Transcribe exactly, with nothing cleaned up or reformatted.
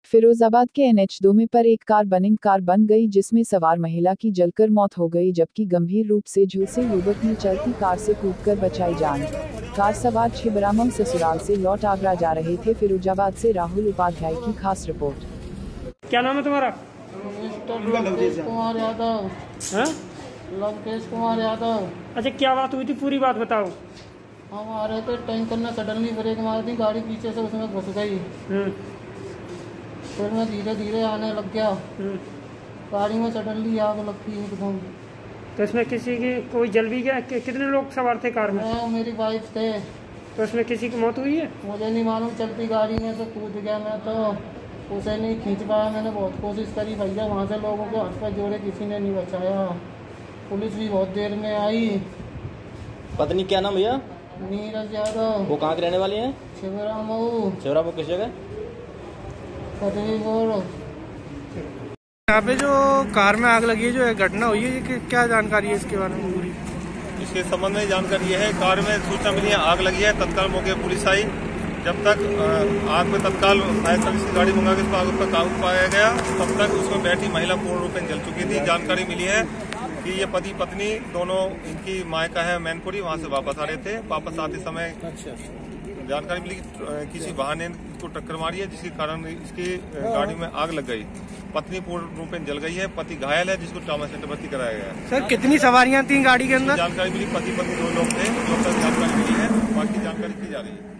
फिरोजाबाद के N H दो में पर एक कार बनिंग कार बन गई जिसमें सवार महिला की जलकर मौत हो गई, जबकि गंभीर रूप से झुलसे युवक ने चलती कार से कूदकर बचाई जान। कार सवार छिबरामऊ ससुराल से लौट आगरा जा रहे थे। फिरोजाबाद से राहुल उपाध्याय की खास रिपोर्ट। क्या नाम है तुम्हारा? लवकेश कुमार यादव। हाँ? लवकेश कुमार यादव। अच्छा, क्या बात हुई थी, पूरी बात बताओ। हम आ रहे थे, टैंकर ने सडनली ब्रेक मार दी, गाड़ी पीछे से उसमें घुस गई। फिर मैं धीरे धीरे आने लग गया, गाड़ी में सडनली आग लग गई एकदम। तो इसमें किसी की कोई जल भी गया? कि, कितने लोग सवार थे कार में? मैं मेरी वाइफ थे। तो इसमें किसी की मौत हुई है? मुझे नहीं मालूम, चलती गाड़ी में तो कूद गया मैं, तो उसे नहीं खींच पाया। मैंने बहुत कोशिश करी भैया, वहाँ से लोगों के हाथ पर जोड़े, किसी ने नहीं बचाया। पुलिस भी बहुत देर में आई। पत्नी क्या नाम भैया? नीरज यादव। वो कहाँ के रहने वाली हैं? छिबरामऊ। छिबरामऊ किस जगह? यहाँ पे जो कार में आग लगी है, जो घटना हुई है, ये क्या जानकारी है इसके बारे में पूरी? इसके संबंध में जानकारी है, कार में सूचना मिली है आग लगी है, तत्काल मौके पर पुलिस आई। जब तक आग में तत्काल फायर सर्विस की गाड़ी मंगा के इसको आग पर काबू पाया गया, तब तक उसमें बैठी महिला पूर्ण रूप में जल चुकी थी। जानकारी मिली है कि ये पति पत्नी दोनों, इनकी मायका है मैनपुरी, वहाँ से वापस आ रहे थे। वापस आते समय जानकारी मिली कि किसी वाहन ने इसको टक्कर मारी है, जिसके कारण इसकी गाड़ी में आग लग गई। पत्नी पूर्ण रूप में जल गई है, पति घायल है, जिसको ट्रॉमा सेंटर भर्ती कराया गया है। सर, कितनी सवारियां थी गाड़ी के अंदर? जानकारी मिली, पति पत्नी दो लोग थे, लोग जानकारी मिली है, बाकी जानकारी की जा रही है।